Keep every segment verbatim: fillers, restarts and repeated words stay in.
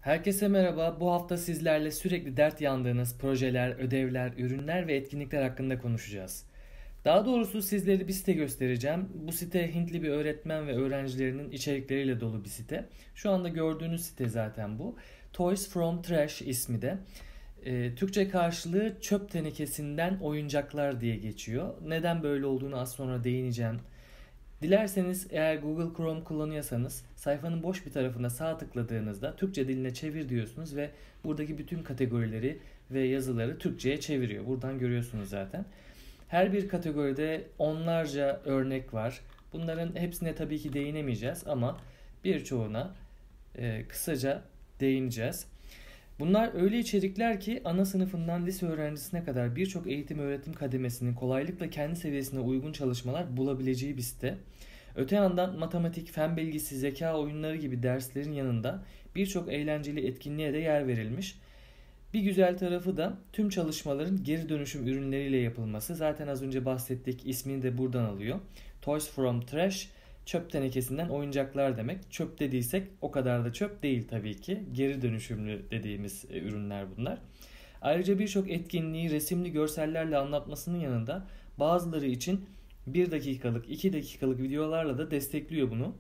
Herkese merhaba. Bu hafta sizlerle sürekli dert yandığınız projeler, ödevler, ürünler ve etkinlikler hakkında konuşacağız. Daha doğrusu sizlere bir site göstereceğim. Bu site Hintli bir öğretmen ve öğrencilerinin içerikleriyle dolu bir site. Şu anda gördüğünüz site zaten bu. Toys from Trash ismi de. E, Türkçe karşılığı çöp tenekesinden oyuncaklar diye geçiyor. Neden böyle olduğunu az sonra değineceğim. Dilerseniz eğer Google Chrome kullanıyorsanız sayfanın boş bir tarafına sağ tıkladığınızda Türkçe diline çevir diyorsunuz ve buradaki bütün kategorileri ve yazıları Türkçe'ye çeviriyor. Buradan görüyorsunuz zaten. Her bir kategoride onlarca örnek var. Bunların hepsine tabii ki değinemeyeceğiz ama birçoğuna e, kısaca değineceğiz. Bunlar öyle içerikler ki ana sınıfından lise öğrencisine kadar birçok eğitim öğretim kademesinin kolaylıkla kendi seviyesine uygun çalışmalar bulabileceği bir site. Öte yandan matematik, fen bilgisi, zeka oyunları gibi derslerin yanında birçok eğlenceli etkinliğe de yer verilmiş. Bir güzel tarafı da tüm çalışmaların geri dönüşüm ürünleriyle yapılması. Zaten az önce bahsettik, ismini de buradan alıyor. Toys from Trash, çöp tenekesinden oyuncaklar demek. Çöp dediysek o kadar da çöp değil tabii ki. Geri dönüşümlü dediğimiz ürünler bunlar. Ayrıca birçok etkinliği resimli görsellerle anlatmasının yanında bazıları için bir dakikalık, iki dakikalık videolarla da destekliyor bunu.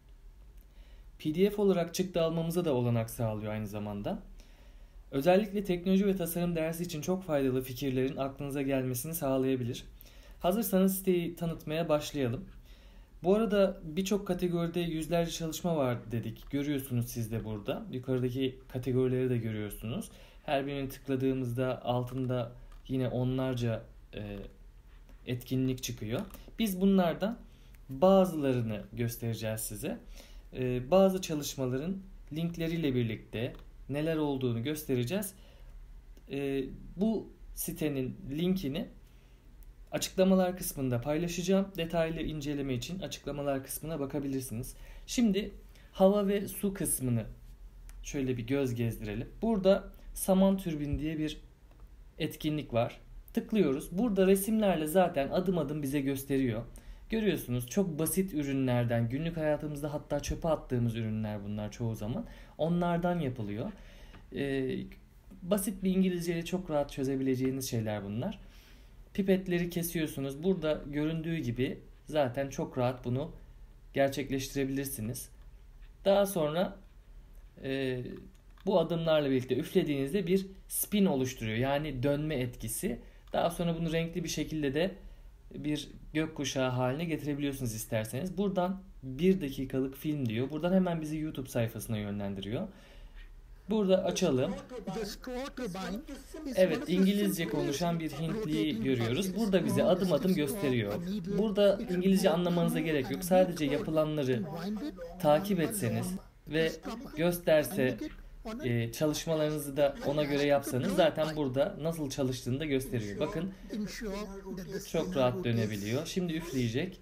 P D F olarak çıktı almamıza da olanak sağlıyor aynı zamanda. Özellikle teknoloji ve tasarım dersi için çok faydalı fikirlerin aklınıza gelmesini sağlayabilir. Hazırsanız siteyi tanıtmaya başlayalım. Bu arada birçok kategoride yüzlerce çalışma var dedik. Görüyorsunuz siz de burada. Yukarıdaki kategorileri de görüyorsunuz. Her birini tıkladığımızda altında yine onlarca e, etkinlik çıkıyor. Biz bunlardan bazılarını göstereceğiz size. E, bazı çalışmaların linkleriyle birlikte neler olduğunu göstereceğiz. E, bu sitenin linkini açıklamalar kısmında paylaşacağım. Detaylı inceleme için açıklamalar kısmına bakabilirsiniz. Şimdi hava ve su kısmını şöyle bir göz gezdirelim. Burada saman türbini diye bir etkinlik var. Tıklıyoruz. Burada resimlerle zaten adım adım bize gösteriyor. Görüyorsunuz çok basit ürünlerden, günlük hayatımızda hatta çöpe attığımız ürünler bunlar çoğu zaman. Onlardan yapılıyor. Ee, basit bir İngilizceyle çok rahat çözebileceğiniz şeyler bunlar. Pipetleri kesiyorsunuz. Burada göründüğü gibi zaten çok rahat bunu gerçekleştirebilirsiniz. Daha sonra e, bu adımlarla birlikte üflediğinizde bir spin oluşturuyor. Yani dönme etkisi. Daha sonra bunu renkli bir şekilde de bir gökkuşağı haline getirebiliyorsunuz isterseniz. Buradan bir dakikalık film diyor. Buradan hemen bizi YouTube sayfasına yönlendiriyor. Burada açalım. Evet, İngilizce konuşan bir Hintliyi görüyoruz. Burada bize adım adım gösteriyor. Burada İngilizce anlamanıza gerek yok. Sadece yapılanları takip etseniz ve gösterse e, çalışmalarınızı da ona göre yapsanız zaten burada nasıl çalıştığını da gösteriyor. Bakın çok rahat dönebiliyor. Şimdi üfleyecek.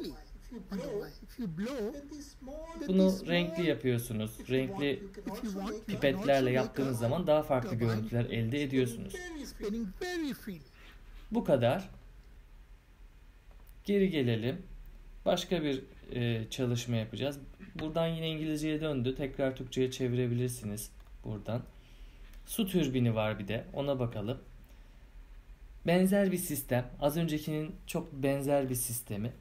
Bunu renkli yapıyorsunuz. Renkli pipetlerle yaptığınız zaman daha farklı görüntüler elde ediyorsunuz. Bu kadar. Geri gelelim. Başka bir e, çalışma yapacağız. Buradan yine İngilizceye döndü. Tekrar Türkçe'ye çevirebilirsiniz buradan. Su türbini var bir de. Ona bakalım. Benzer bir sistem. Az öncekinin çok benzer bir sistemi.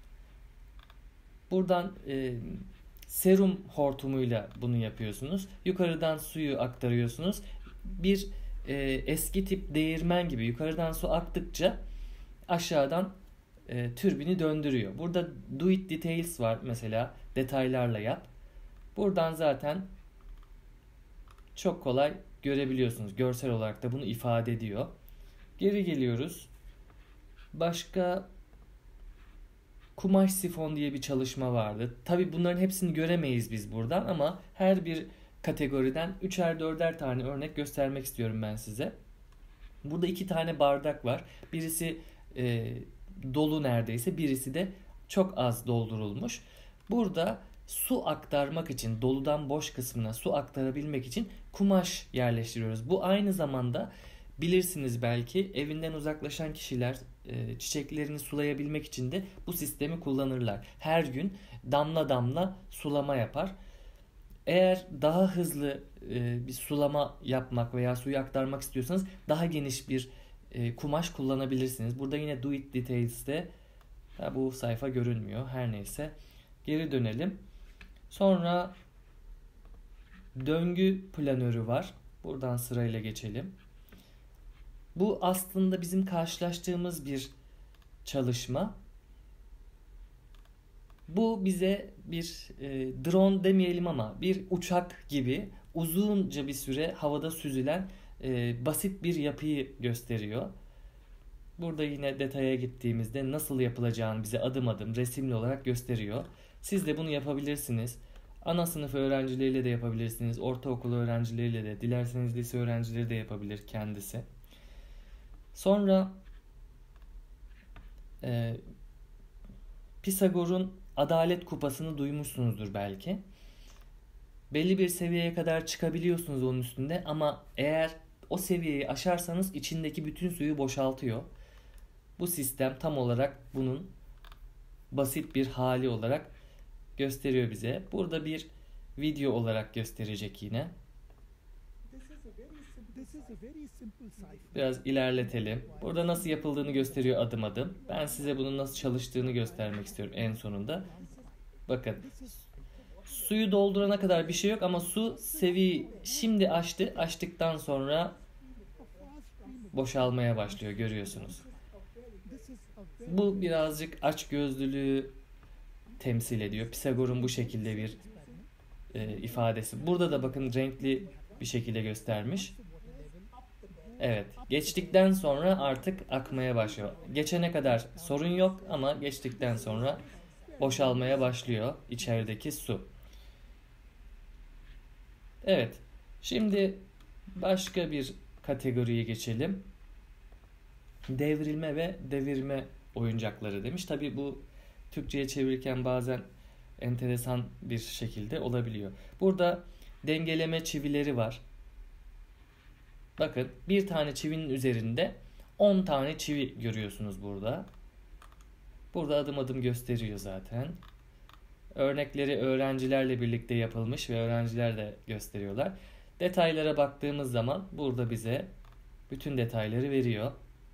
Buradan e, serum hortumuyla bunu yapıyorsunuz. Yukarıdan suyu aktarıyorsunuz. Bir e, eski tip değirmen gibi yukarıdan su aktıkça aşağıdan e, türbini döndürüyor. Burada do it details var mesela. Detaylarla yap. Buradan zaten çok kolay görebiliyorsunuz. Görsel olarak da bunu ifade ediyor. Geri geliyoruz. Başka kumaş sifon diye bir çalışma vardı. Tabi bunların hepsini göremeyiz biz buradan ama her bir kategoriden üçer dörder tane örnek göstermek istiyorum ben size. Burada iki tane bardak var. Birisi e, dolu neredeyse, birisi de çok az doldurulmuş. Burada su aktarmak için, doludan boş kısmına su aktarabilmek için kumaş yerleştiriyoruz. Bu aynı zamanda bilirsiniz belki evinden uzaklaşan kişiler e, çiçeklerini sulayabilmek için de bu sistemi kullanırlar. Her gün damla damla sulama yapar. Eğer daha hızlı e, bir sulama yapmak veya suyu aktarmak istiyorsanız daha geniş bir e, kumaş kullanabilirsiniz. Burada yine Do It Details'te ha, bu sayfa görünmüyor. Her neyse. Geri dönelim. Sonra döngü planörü var. Buradan sırayla geçelim. Bu aslında bizim karşılaştığımız bir çalışma. Bu bize bir e, drone demeyelim ama bir uçak gibi uzunca bir süre havada süzülen e, basit bir yapıyı gösteriyor. Burada yine detaya gittiğimizde nasıl yapılacağını bize adım adım resimli olarak gösteriyor. Siz de bunu yapabilirsiniz. Ana sınıf öğrencileriyle de yapabilirsiniz. Ortaokul öğrencileriyle de, dilerseniz lise öğrencileri de yapabilir kendisi. Sonra e, Pisagor'un Adalet Kupası'nı duymuşsunuzdur belki. Belli bir seviyeye kadar çıkabiliyorsunuz onun üstünde ama eğer o seviyeyi aşarsanız içindeki bütün suyu boşaltıyor. Bu sistem tam olarak bunun basit bir hali olarak gösteriyor bize. Burada bir video olarak gösterecek yine. Biraz ilerletelim. Burada nasıl yapıldığını gösteriyor adım adım. Ben size bunun nasıl çalıştığını göstermek istiyorum en sonunda. Bakın. Suyu doldurana kadar bir şey yok ama su seviyeyi şimdi aştı. Aştıktan sonra boşalmaya başlıyor, görüyorsunuz. Bu birazcık açgözlülüğü temsil ediyor. Pisagor'un bu şekilde bir e, ifadesi. Burada da bakın renkli bir şekilde göstermiş. Evet, geçtikten sonra artık akmaya başlıyor. Geçene kadar sorun yok ama geçtikten sonra boşalmaya başlıyor içerideki su. Evet, şimdi başka bir kategoriye geçelim. Devrilme ve devirme oyuncakları demiş. Tabii bu Türkçe'ye çevirirken bazen enteresan bir şekilde olabiliyor. Burada dengeleme çivileri var. Bakın bir tane çivinin üzerinde on tane çivi görüyorsunuz burada. Burada adım adım gösteriyor zaten. Örnekleri öğrencilerle birlikte yapılmış ve öğrenciler de gösteriyorlar. Detaylara baktığımız zaman burada bize bütün detayları veriyor.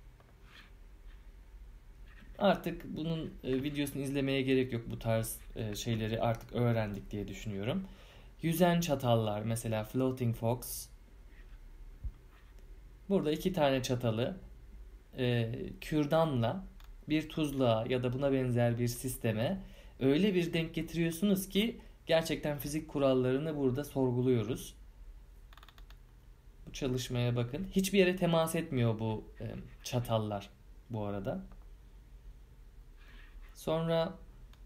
Artık bunun videosunu izlemeye gerek yok. Bu tarz şeyleri artık öğrendik diye düşünüyorum. Yüzen çatallar, mesela Floating Fox. Burada iki tane çatalı e, kürdanla bir tuzluğa ya da buna benzer bir sisteme öyle bir denk getiriyorsunuz ki gerçekten fizik kurallarını burada sorguluyoruz. Bu çalışmaya bakın. Hiçbir yere temas etmiyor bu e, çatallar bu arada. Sonra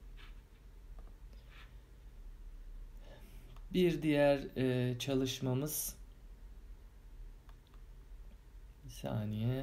bir diğer e, çalışmamız, bir saniye.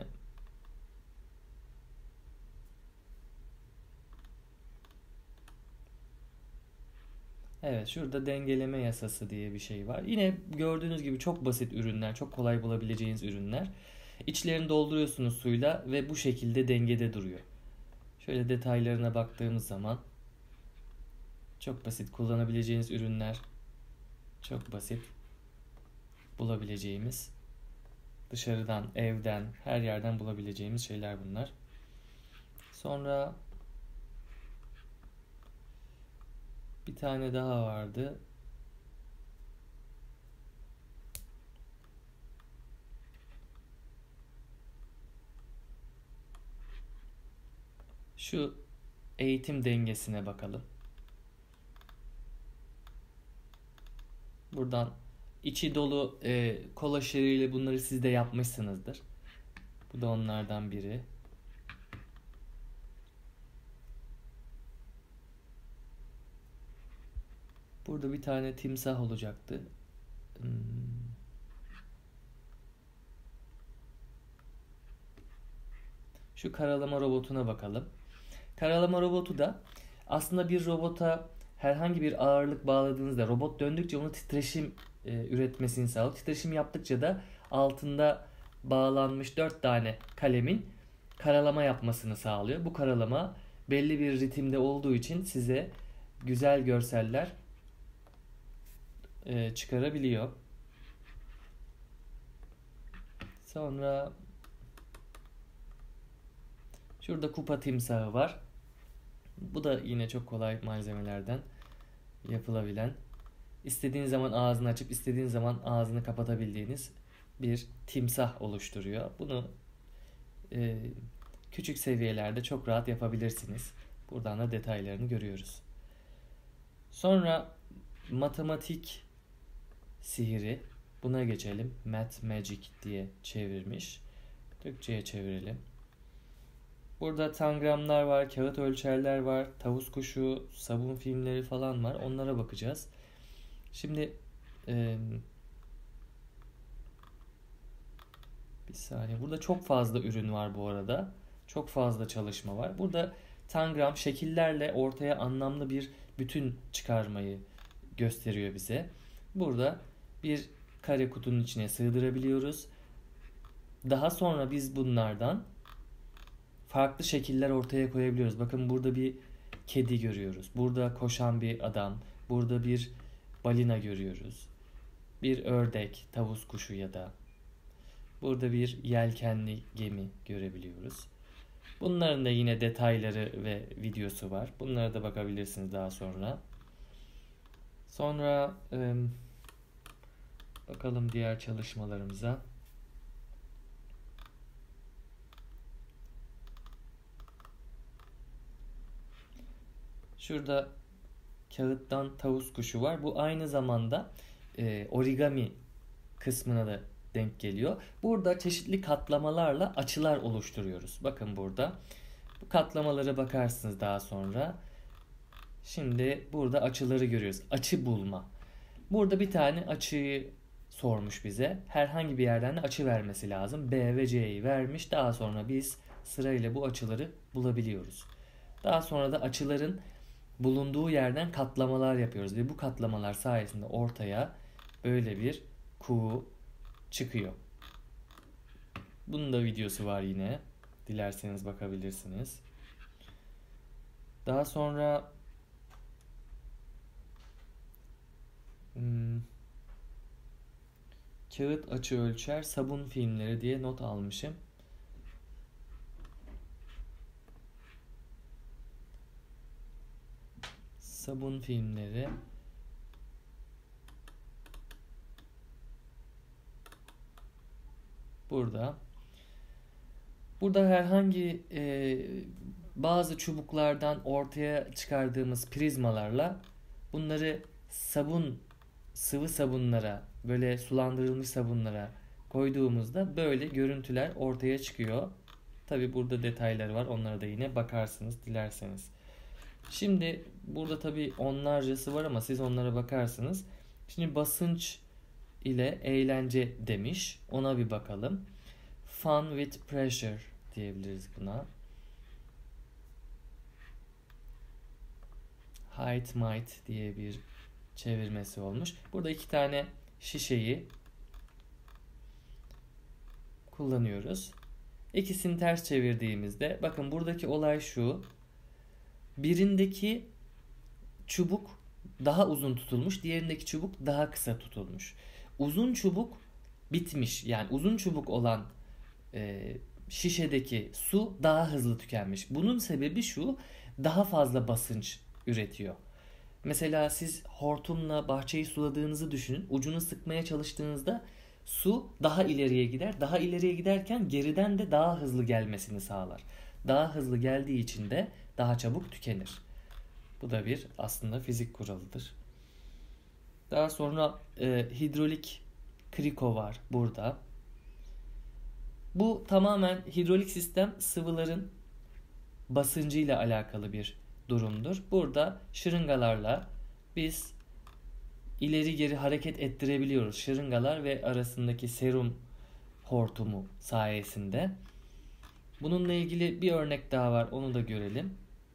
Evet, şurada dengeleme yasası diye bir şey var. Yine gördüğünüz gibi çok basit ürünler, çok kolay bulabileceğiniz ürünler. İçlerini dolduruyorsunuz suyla ve bu şekilde dengede duruyor. Şöyle detaylarına baktığımız zaman çok basit kullanabileceğiniz ürünler, çok basit bulabileceğimiz, dışarıdan, evden, her yerden bulabileceğimiz şeyler bunlar. Sonra bir tane daha vardı. Şu eğitim dengesine bakalım. Buradan içi dolu e, kola şeriyle bunları siz de yapmışsınızdır. Bu da onlardan biri. Burada bir tane timsah olacaktı. Hmm. Şu karalama robotuna bakalım. Karalama robotu da aslında bir robota herhangi bir ağırlık bağladığınızda robot döndükçe onu titreşim e, üretmesini sağlıyor. Titreşim yaptıkça da altında bağlanmış dört tane kalemin karalama yapmasını sağlıyor. Bu karalama belli bir ritimde olduğu için size güzel görseller e, çıkarabiliyor. Sonra şurada kupa timsahı var. Bu da yine çok kolay malzemelerden yapılabilen, istediğin zaman ağzını açıp istediğin zaman ağzını kapatabildiğiniz bir timsah oluşturuyor. Bunu e, küçük seviyelerde çok rahat yapabilirsiniz. Buradan da detaylarını görüyoruz. Sonra matematik sihiri. Buna geçelim. Math Magic diye çevirmiş. Türkçe'ye çevirelim. Burada tangramlar var, kağıt ölçerler var, tavus kuşu, sabun filmleri falan var. Onlara bakacağız. Şimdi e, bir saniye. Burada çok fazla ürün var bu arada. Çok fazla çalışma var. Burada tangram şekillerle ortaya anlamlı bir bütün çıkarmayı gösteriyor bize. Burada bir kare kutunun içine sığdırabiliyoruz. Daha sonra biz bunlardan farklı şekiller ortaya koyabiliyoruz. Bakın burada bir kedi görüyoruz. Burada koşan bir adam. Burada bir balina görüyoruz. Bir ördek, tavus kuşu ya da burada bir yelkenli gemi görebiliyoruz. Bunların da yine detayları ve videosu var. Bunlara da bakabilirsiniz daha sonra. Sonra e, bakalım diğer çalışmalarımıza. Şurada kağıttan tavus kuşu var. Bu aynı zamanda e, origami kısmına da denk geliyor. Burada çeşitli katlamalarla açılar oluşturuyoruz. Bakın burada. Bu katlamalara bakarsınız daha sonra. Şimdi burada açıları görüyoruz. Açı bulma. Burada bir tane açıyı sormuş bize. Herhangi bir yerden de açı vermesi lazım. B ve C'yi vermiş. Daha sonra biz sırayla bu açıları bulabiliyoruz. Daha sonra da açıların bulunduğu yerden katlamalar yapıyoruz ve bu katlamalar sayesinde ortaya böyle bir kuğu çıkıyor. Bunun da videosu var yine. Dilerseniz bakabilirsiniz. Daha sonra hmm, kağıt açı ölçer sabun filmleri diye not almışım. Sabun filmleri. Burada. Burada herhangi e, bazı çubuklardan ortaya çıkardığımız prizmalarla bunları sabun, sıvı sabunlara, böyle sulandırılmış sabunlara koyduğumuzda böyle görüntüler ortaya çıkıyor. Tabi burada detayları var. Onlara da yine bakarsınız dilerseniz. Şimdi burada tabi onlarcası var ama siz onlara bakarsınız. Şimdi basınç ile eğlence demiş. Ona bir bakalım. Fun with pressure diyebiliriz buna. Height might diye bir çevirmesi olmuş. Burada iki tane şişeyi kullanıyoruz. İkisini ters çevirdiğimizde bakın buradaki olay şu. Birindeki çubuk daha uzun tutulmuş, diğerindeki çubuk daha kısa tutulmuş. Uzun çubuk bitmiş. Yani uzun çubuk olan e, şişedeki su daha hızlı tükenmiş. Bunun sebebi şu, daha fazla basınç üretiyor. Mesela siz hortumla bahçeyi suladığınızı düşünün. Ucunu sıkmaya çalıştığınızda su daha ileriye gider. Daha ileriye giderken geriden de daha hızlı gelmesini sağlar. Daha hızlı geldiği için de daha çabuk tükenir. Bu da bir aslında fizik kuralıdır. Daha sonra e, hidrolik kriko var burada. Bu tamamen hidrolik sistem sıvıların basıncıyla alakalı bir durumdur. Burada şırıngalarla biz ileri geri hareket ettirebiliyoruz. Şırıngalar ve arasındaki serum hortumu sayesinde. Bununla ilgili bir örnek daha var. Onu da görelim.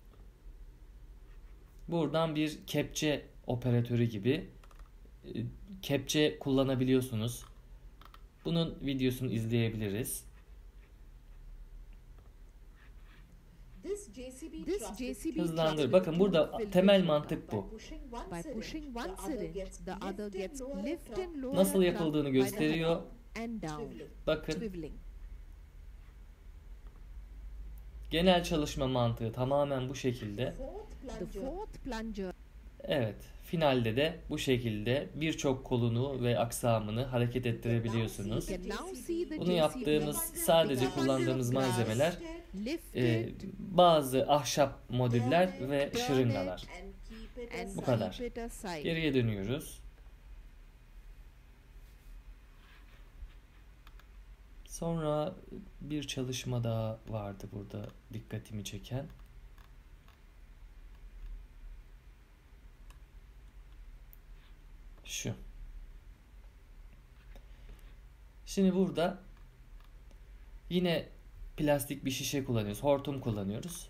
Buradan bir kepçe operatörü gibi kepçe kullanabiliyorsunuz. Bunun videosunu izleyebiliriz. This This J C B Hızlandır. truck Bakın will burada fill temel with mantık water. bu. By pushing one syringe, the other gets lift and lower Nasıl the yapıldığını truck by the gösteriyor. head and down, Bakın swiveling. genel çalışma mantığı tamamen bu şekilde. The fourth plunger Evet, finalde de bu şekilde birçok kolunu ve aksamını hareket ettirebiliyorsunuz. You can now see the Bunu J C B yaptığımız sadece kullandığımız malzemeler e, lifted bazı ahşap modüller ve turn şırıngalar. it and Bu kadar. keep it aside. Geriye dönüyoruz. Sonra bir çalışma daha vardı burada dikkatimi çeken. Şu. Şimdi burada yine plastik bir şişe kullanıyoruz. Hortum kullanıyoruz.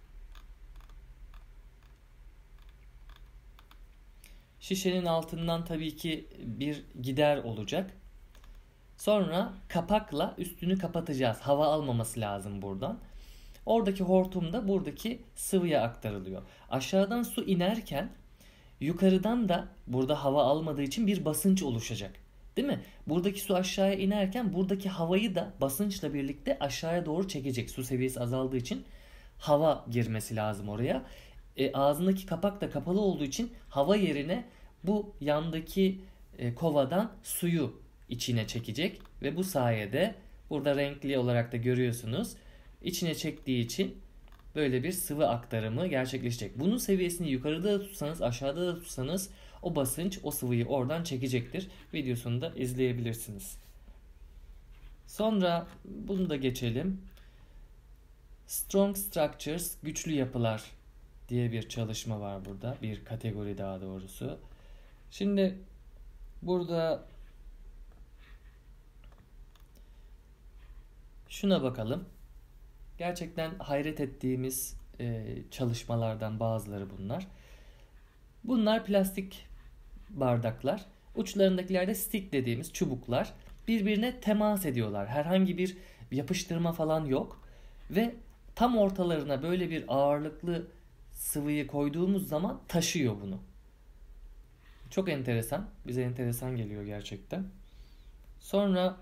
Şişenin altından tabii ki bir gider olacak. Sonra kapakla üstünü kapatacağız. Hava almaması lazım buradan. Oradaki hortum da buradaki sıvıya aktarılıyor. Aşağıdan su inerken yukarıdan da burada hava almadığı için bir basınç oluşacak. Değil mi? Buradaki su aşağıya inerken buradaki havayı da basınçla birlikte aşağıya doğru çekecek. Su seviyesi azaldığı için hava girmesi lazım oraya. E, ağzındaki kapak da kapalı olduğu için hava yerine bu yandaki e, kovadan suyu içine çekecek ve bu sayede burada renkli olarak da görüyorsunuz. İçine çektiği için böyle bir sıvı aktarımı gerçekleşecek. Bunun seviyesini yukarıda da tutsanız, aşağıda da tutsanız o basınç o sıvıyı oradan çekecektir. Videosunu da izleyebilirsiniz. Sonra bunu da geçelim. Strong Structures, güçlü yapılar diye bir çalışma var burada. Bir kategori daha doğrusu. Şimdi burada şuna bakalım. Gerçekten hayret ettiğimiz e, çalışmalardan bazıları bunlar. Bunlar plastik bardaklar. Uçlarındakiler de stick dediğimiz çubuklar. Birbirine temas ediyorlar. Herhangi bir yapıştırma falan yok. Ve tam ortalarına böyle bir ağırlıklı sıvıyı koyduğumuz zaman taşıyor bunu. Çok enteresan. Bize enteresan geliyor gerçekten. Sonra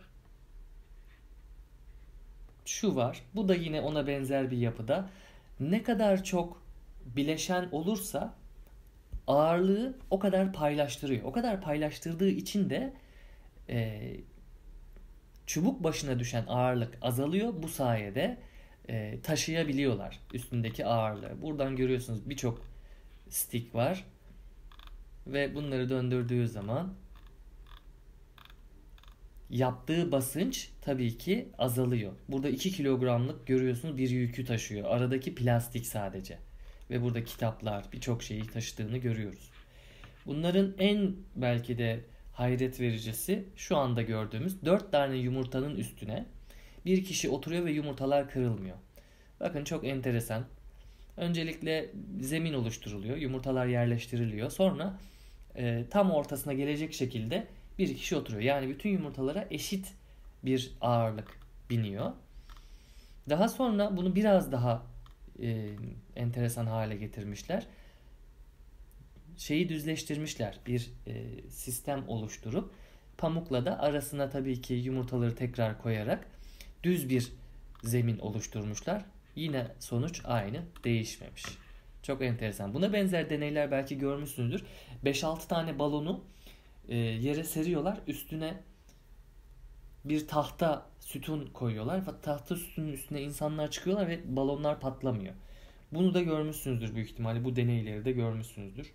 şu var. Bu da yine ona benzer bir yapıda. Ne kadar çok bileşen olursa ağırlığı o kadar paylaştırıyor. O kadar paylaştırdığı için de e, çubuk başına düşen ağırlık azalıyor. Bu sayede e, taşıyabiliyorlar üstündeki ağırlığı. Buradan görüyorsunuz birçok stick var. Ve bunları döndürdüğü zaman yaptığı basınç tabii ki azalıyor. Burada iki kilogramlık görüyorsunuz bir yükü taşıyor. Aradaki plastik sadece. Ve burada kitaplar, birçok şeyi taşıdığını görüyoruz. Bunların en belki de hayret vericisi şu anda gördüğümüz dört tane yumurtanın üstüne bir kişi oturuyor ve yumurtalar kırılmıyor. Bakın çok enteresan. Öncelikle zemin oluşturuluyor. Yumurtalar yerleştiriliyor. Sonra e, tam ortasına gelecek şekilde bir kişi oturuyor. Yani bütün yumurtalara eşit bir ağırlık biniyor. Daha sonra bunu biraz daha e, enteresan hale getirmişler. Şeyi düzleştirmişler. Bir e, sistem oluşturup pamukla da arasına tabii ki yumurtaları tekrar koyarak düz bir zemin oluşturmuşlar. Yine sonuç aynı, değişmemiş. Çok enteresan. Buna benzer deneyler belki görmüşsünüzdür. beş altı tane balonu e, yere seriyorlar. Üstüne bir tahta sütun koyuyorlar. Ve tahta sütunun üstüne insanlar çıkıyorlar ve balonlar patlamıyor. Bunu da görmüşsünüzdür büyük ihtimalle. Bu deneyleri de görmüşsünüzdür.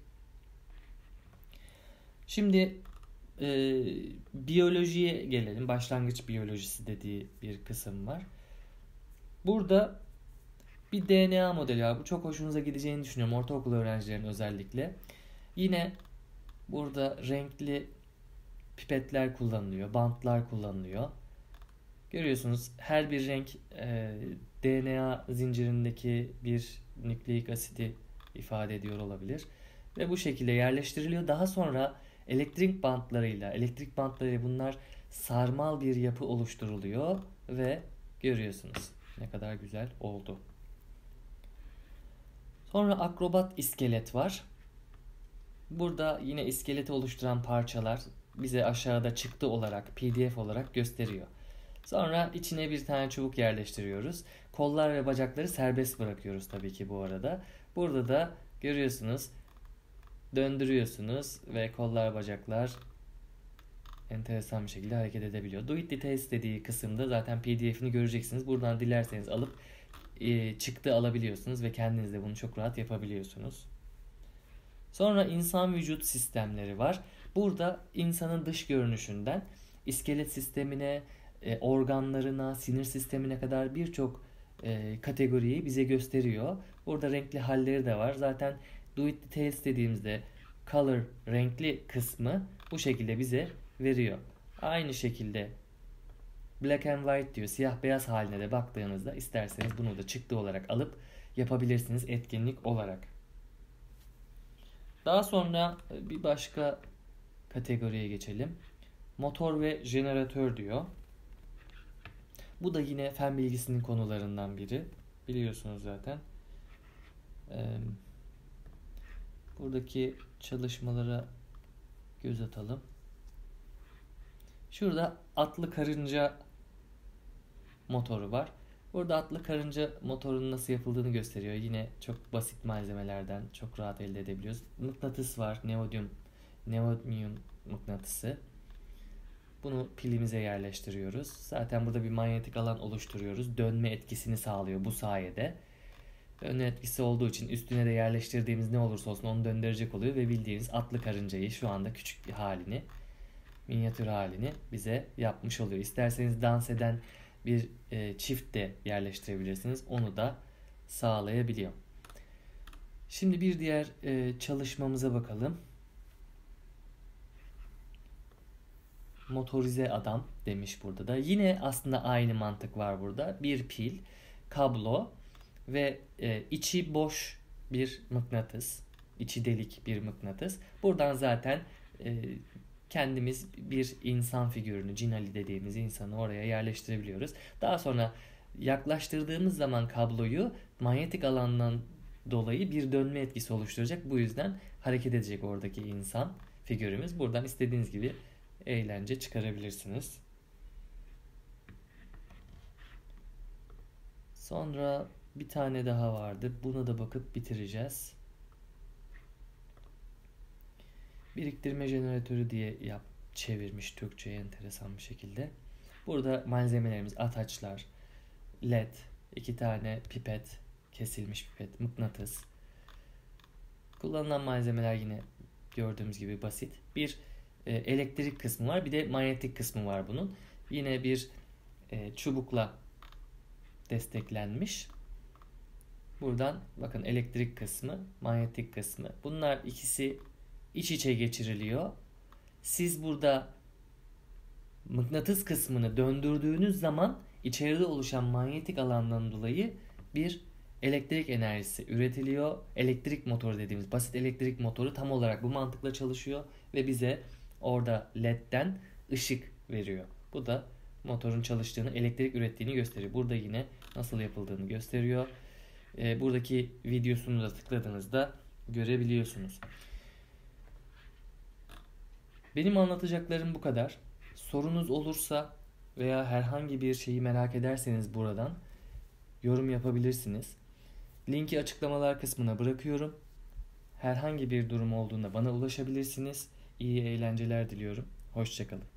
Şimdi e, biyolojiye gelelim. Başlangıç biyolojisi dediği bir kısım var. Burada bir D N A modeli var. Bu çok hoşunuza gideceğini düşünüyorum. Ortaokul öğrencilerinin özellikle. Yine burada renkli pipetler kullanılıyor. Bantlar kullanılıyor. Görüyorsunuz her bir renk e, D N A zincirindeki bir nükleik asidi ifade ediyor olabilir. Ve bu şekilde yerleştiriliyor. Daha sonra elektrik bantlarıyla, elektrik bantlarıyla bunlar sarmal bir yapı oluşturuluyor ve görüyorsunuz ne kadar güzel oldu. Sonra akrobat iskelet var. Burada yine iskeleti oluşturan parçalar bize aşağıda çıktı olarak, P D F olarak gösteriyor. Sonra içine bir tane çubuk yerleştiriyoruz. Kollar ve bacakları serbest bırakıyoruz tabii ki bu arada. Burada da görüyorsunuz, döndürüyorsunuz ve kollar, bacaklar enteresan bir şekilde hareket edebiliyor. Do it details dediği kısımda zaten P D F'ini göreceksiniz. Buradan dilerseniz alıp e, çıktı alabiliyorsunuz ve kendiniz de bunu çok rahat yapabiliyorsunuz. Sonra insan vücut sistemleri var. Burada insanın dış görünüşünden iskelet sistemine, e, organlarına, sinir sistemine kadar birçok e, kategoriyi bize gösteriyor. Burada renkli halleri de var. Zaten Do it details dediğimizde color, renkli kısmı bu şekilde bize veriyor. Aynı şekilde black and white diyor. Siyah beyaz haline de baktığınızda isterseniz bunu da çıktı olarak alıp yapabilirsiniz etkinlik olarak. Daha sonra bir başka kategoriye geçelim. Motor ve jeneratör diyor. Bu da yine fen bilgisinin konularından biri. Biliyorsunuz zaten. Ee, buradaki çalışmalara göz atalım. Şurada atlı karınca motoru var. Burada atlı karınca motorunun nasıl yapıldığını gösteriyor. Yine çok basit malzemelerden çok rahat elde edebiliyoruz. Mıknatıs var. Neodyum, neodymium mıknatısı. Bunu pilimize yerleştiriyoruz. Zaten burada bir manyetik alan oluşturuyoruz. Dönme etkisini sağlıyor bu sayede. Dönme etkisi olduğu için üstüne de yerleştirdiğimiz ne olursa olsun onu döndürecek oluyor ve bildiğiniz atlı karıncayı şu anda küçük bir halini, minyatür halini bize yapmış oluyor. İsterseniz dans eden bir e, çift de yerleştirebilirsiniz. Onu da sağlayabiliyor. Şimdi bir diğer e, çalışmamıza bakalım. Motorize adam demiş burada da. Yine aslında aynı mantık var burada. Bir pil, kablo ve e, içi boş bir mıknatıs. İçi delik bir mıknatıs. Buradan zaten e, kendimiz bir insan figürünü, Cin Ali dediğimiz insanı oraya yerleştirebiliyoruz. Daha sonra yaklaştırdığımız zaman kabloyu manyetik alandan dolayı bir dönme etkisi oluşturacak. Bu yüzden hareket edecek oradaki insan figürümüz. Buradan istediğiniz gibi eğlence çıkarabilirsiniz. Sonra bir tane daha vardı. Buna da bakıp bitireceğiz. Biriktirme jeneratörü diye yap, çevirmiş Türkçe'ye enteresan bir şekilde. Burada malzemelerimiz ataçlar, led, iki tane pipet, kesilmiş pipet, mıknatıs. Kullanılan malzemeler yine gördüğümüz gibi basit. Bir e, elektrik kısmı var, bir de manyetik kısmı var bunun. Yine bir e, çubukla desteklenmiş. Buradan bakın elektrik kısmı, manyetik kısmı. Bunlar ikisi iç içe geçiriliyor. Siz burada mıknatıs kısmını döndürdüğünüz zaman içeride oluşan manyetik alandan dolayı bir elektrik enerjisi üretiliyor. Elektrik motoru dediğimiz basit elektrik motoru tam olarak bu mantıkla çalışıyor ve bize orada ledden ışık veriyor. Bu da motorun çalıştığını, elektrik ürettiğini gösteriyor. Burada yine nasıl yapıldığını gösteriyor. E, buradaki videosunu da tıkladığınızda görebiliyorsunuz. Benim anlatacaklarım bu kadar. Sorunuz olursa veya herhangi bir şeyi merak ederseniz buradan yorum yapabilirsiniz. Linki açıklamalar kısmına bırakıyorum. Herhangi bir durum olduğunda bana ulaşabilirsiniz. İyi eğlenceler diliyorum. Hoşça kalın.